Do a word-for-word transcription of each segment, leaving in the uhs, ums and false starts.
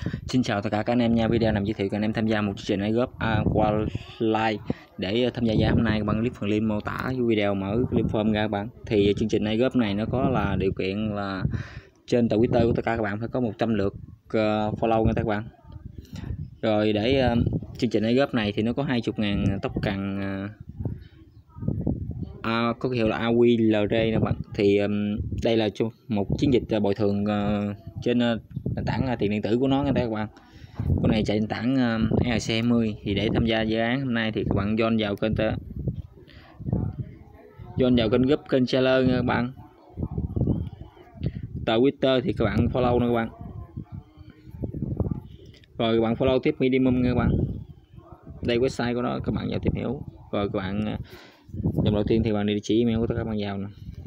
Xin chào tất cả các anh em nha. Video này giới thiệu các anh em tham gia một chương trình góp uh, qua like. Để tham gia giá hôm nay các bạn click phần link mô tả với video, mở link form ra các bạn. Thì chương trình này góp này nó có là điều kiện là trên tờ Twitter của tất cả các bạn phải có một trăm lượt uh, follow nha các bạn. Rồi để uh, chương trình này góp này thì nó có hai mươi ngàn tóc cần uh, À, có hiệu là a quy lờ rê nè bạn. Thì um, đây là một chiến dịch uh, bồi thường uh, trên uh, nền tảng uh, tiền điện tử của nó nha các bạn. Con này chạy nền tảng uh, e rờ xê hai mươi. Thì để tham gia dự án hôm nay thì các bạn join vào kênh join vào kênh group kênh seller nha các bạn. Tờ Twitter thì các bạn follow nha các bạn. Rồi các bạn follow tiếp minimum nha các bạn. Đây website của nó, các bạn vào tìm hiểu. Rồi các bạn uh, dòng đầu tiên thì bạn địa chỉ email của tất cả các bạn vào nè.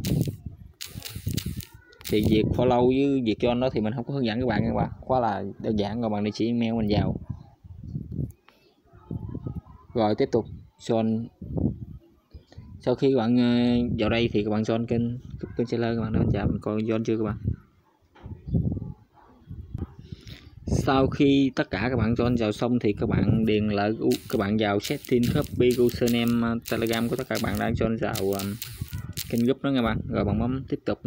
Thì việc follow với việc join đó thì mình không có hướng dẫn các bạn các bạn, quá là đơn giản. Rồi bạn địa chỉ email mình vào, rồi tiếp tục join. Sau khi các bạn vào đây thì các bạn join kênh kênh seller, các bạn đó chào mình coi join chưa các bạn. Sau khi tất cả các bạn join vào xong thì các bạn điền lại, các bạn vào setting copy username Telegram của tất cả các bạn đang join vào um, kênh group đó nha bạn. Rồi bạn bấm tiếp tục.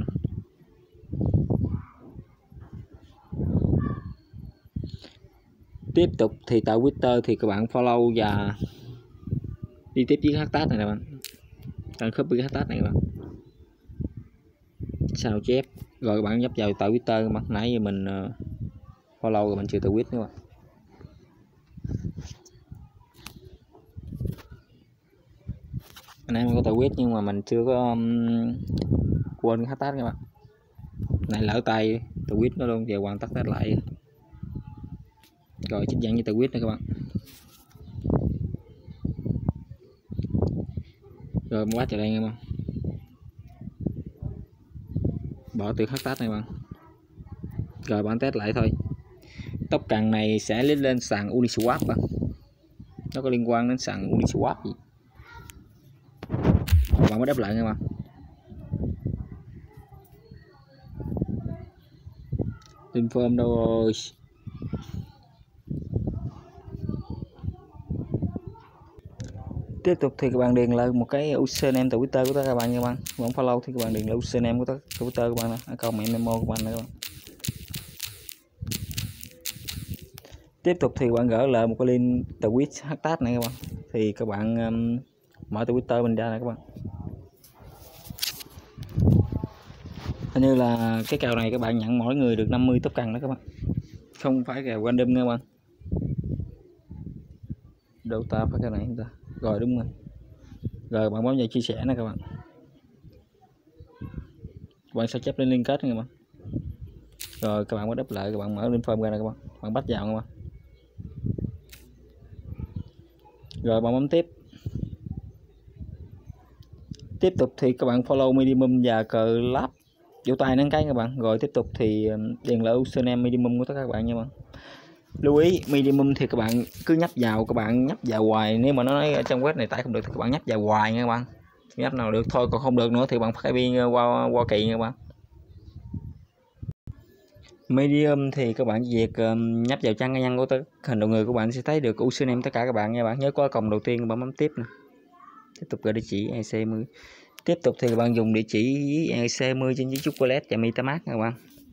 Tiếp tục thì tại Twitter thì các bạn follow và đi tiếp với hashtag này nè bạn. Cần copy hashtag này các bạn, sao chép rồi các bạn nhấp vào tại Twitter. Mà nãy giờ mình uh, follow rồi mình chưa tự quyết nữa. Anh em có tự quyết nhưng mà mình chưa có um, quên cái hashtag các bạn. Này lỡ tay tự quyết nó luôn, giờ hoàn tất test lại. Rồi chích dẫn như tự quyết nữa các bạn. Rồi quá trời đây nha bạn. Bỏ từ hashtag này bạn. Rồi bạn test lại thôi. Tóc cần này sẽ lít lên sàn Uniswap bạn. Nó có liên quan đến sàn Uniswap gì. Bạn mới đáp lại nha bạn. Inform đâu rồi. Tiếp tục thì các bạn điền lại một cái username từ Twitter của các bạn nha bạn. Bạn follow thì các bạn điền lại username của Twitter của bạn nè, account memo của bạn này các bạn. Tiếp tục thì bạn gỡ lại một cái link từ tweet hashtag này các bạn. Thì các bạn um, mở từ Twitter mình ra này các bạn. Hình như là cái kèo này các bạn nhận mỗi người được năm mươi tóc cần đó các bạn, không phải kèo random nha các bạn. Đâu ta phải cái này không ta? Rồi đúng rồi. Rồi bạn bấm vào chia sẻ nè các bạn. Các bạn sẽ chép lên liên kết nha các bạn. Rồi các bạn mới đáp lại, các bạn mở lên form ra nè các bạn. Bạn bắt vào các bạn. Rồi bạn bấm tiếp. Tiếp tục thì các bạn follow minimum và cờ lab vỗ tay nâng cái các bạn. Rồi tiếp tục thì điền lại username minimum của tất cả các bạn nha bạn. Lưu ý minimum thì các bạn cứ nhấp vào, các bạn nhấp vào hoài. Nếu mà nó nói ở trong web này tải không được thì các bạn nhấp vào hoài nha các bạn. Nhấp nào được thôi, còn không được nữa thì bạn phải biên qua qua kỳ nha các bạn. Medium thì các bạn việc um, nhấp vào trang cá nhân của hình đầu người của bạn sẽ thấy được username tất cả các bạn nha bạn. Nhớ có còng đầu tiên các bạn bấm tiếp nè. Tiếp tục gửi địa chỉ e rờ xê hai mươi. Tiếp tục thì các bạn dùng địa chỉ e rờ xê hai mươi trên chiếc chocolate và MetaMask nha các bạn.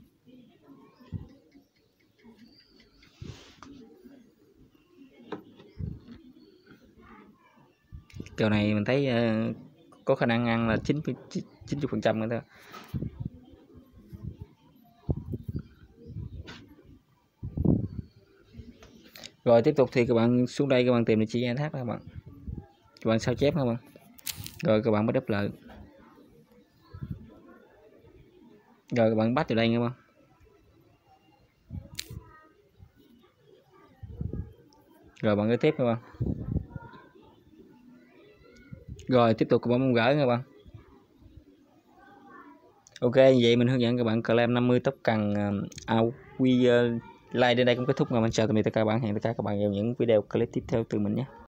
Kèo này mình thấy uh, có khả năng ăn là chín mươi phần trăm nữa thôi. Rồi tiếp tục thì các bạn xuống đây, các bạn tìm địa chỉ e thác các bạn. Các bạn sao chép các bạn. Rồi các bạn mới đáp lại. Rồi các bạn bắt từ đây nha các bạn. Rồi bạn gửi tiếp các bạn. Rồi tiếp tục các bạn bấm gửi các bạn. Ok, vậy mình hướng dẫn các bạn claim năm mươi tóc cần uh, quy uh, like đến đây cũng kết thúc. Mà mình chào tạm biệt tất cả các bạn, hẹn tất cả các bạn vào những video clip tiếp theo từ mình nhé.